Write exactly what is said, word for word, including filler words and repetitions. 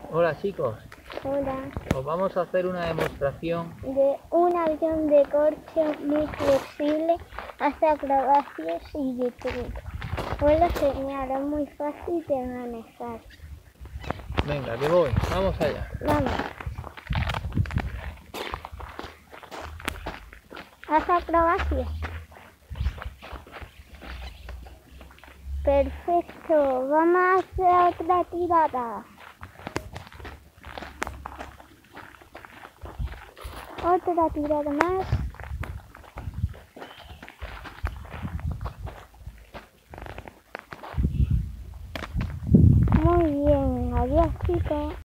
Hola chicos, Hola. os vamos a hacer una demostración De un avión de corcho muy flexible hace acrobacias y de truco. Vuelo genial, es muy fácil de manejar. Venga, que voy, vamos allá. Vamos. Haz acrobacias. Perfecto, vamos a hacer otra tirada. Otra tirada más. Muy bien, adiós chicos.